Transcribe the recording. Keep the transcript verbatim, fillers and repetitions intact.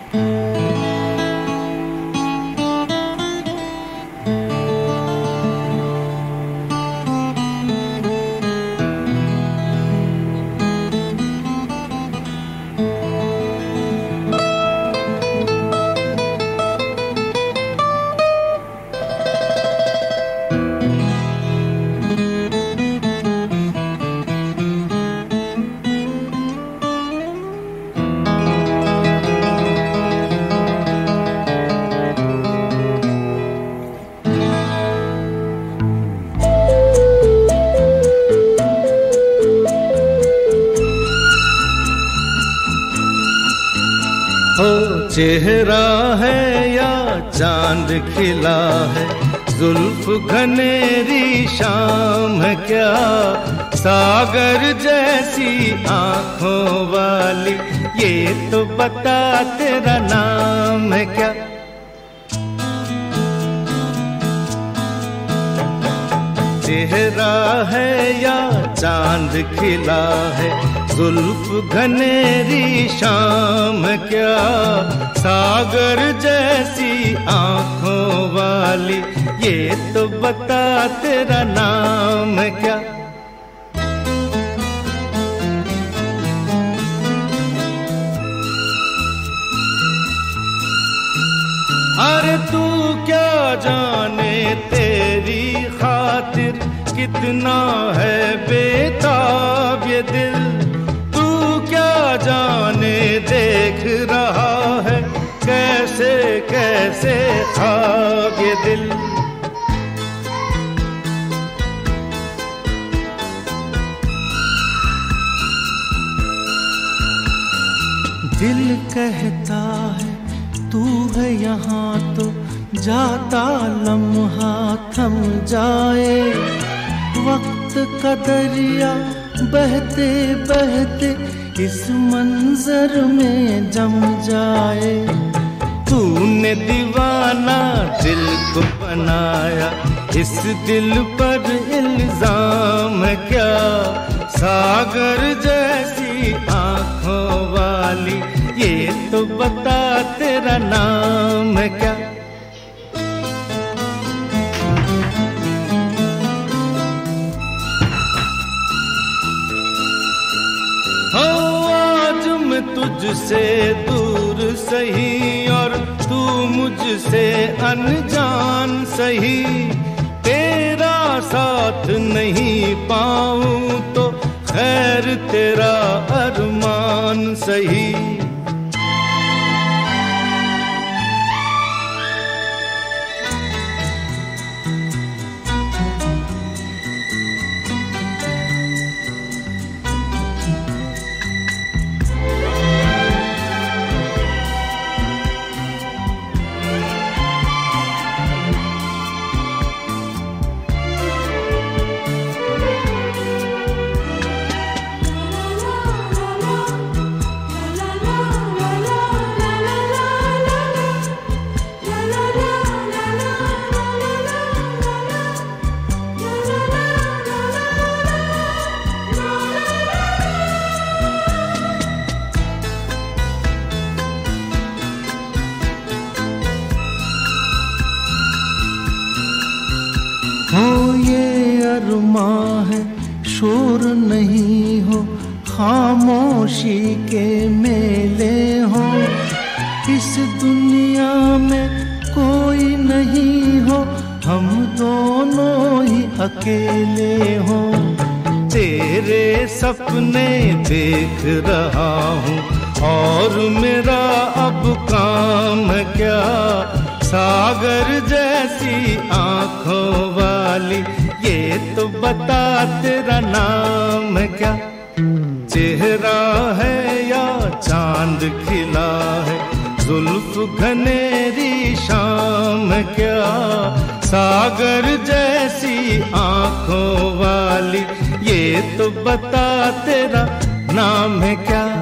चेहरा है या चांद खिला है, जुल्फ घनेरी शाम है क्या, सागर जैसी आंखों वाली, ये तो बता तेरा नाम है क्या। चेहरा है या चांद खिला है, जुल्फ घनेरी शाम क्या, सागर जैसी आंखों वाली, ये तो बता तेरा नाम क्या। अरे तू क्या जाने तेरी खातिर कितना है बेताब ये दिल, तू क्या जाने देख रहा है कैसे कैसे ख्वाब ये दिल। दिल कहता है तू है यहाँ तो जाता लम्हा थम जाए, वक्त का दरिया बहते बहते इस मंजर में जम जाए। तूने दीवाना दिल को बनाया, इस दिल पर इल्जाम है क्या, सागर जैसी आंखों वाली, ये तो बता तेरा नाम है क्या। हो आज मैं तुझसे दूर सही और तू मुझसे अनजान सही, तेरा साथ नहीं पाऊं तो खैर तेरा अरमान सही। हो ये अरमां है शोर नहीं हो, खामोशी के मेले हो, इस दुनिया में कोई नहीं हो, हम दोनों ही अकेले हो। तेरे सपने देख रहा हूँ और मेरा अब काम क्या, सागर जैसी आंखों वाली, ये तो बता तेरा नाम क्या। चेहरा है या चांद खिला है, जुल्फ घनेरी शाम क्या, सागर जैसी आंखों वाली, ये तो बता तेरा नाम है क्या।